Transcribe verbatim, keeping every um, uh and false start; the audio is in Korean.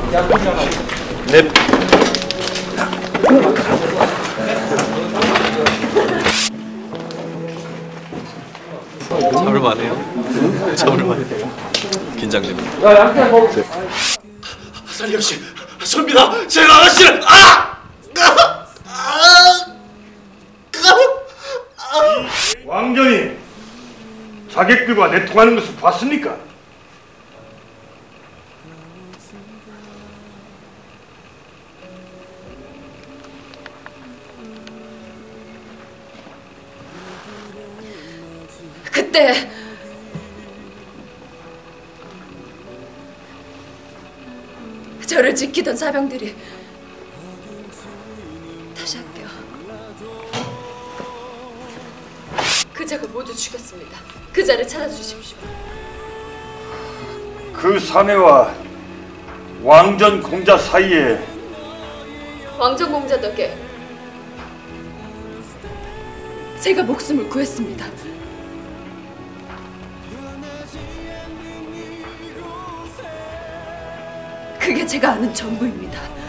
넵. 잡을만해요. 잡을만해요. 긴장됩니다. 하사리 씨, 접니다. 제가 아가씨를 아! 왕전이 자객들과 내통하는 것을 봤습니까? 그때 저를 지키던 사병들이 다시 할게요. 그자가 모두 죽였습니다. 그자를 찾아주십시오. 그 사내와 왕전 공자 사이에 왕전 공자 덕에 제가 목숨을 구했습니다. 그게 제가 아는 전부입니다.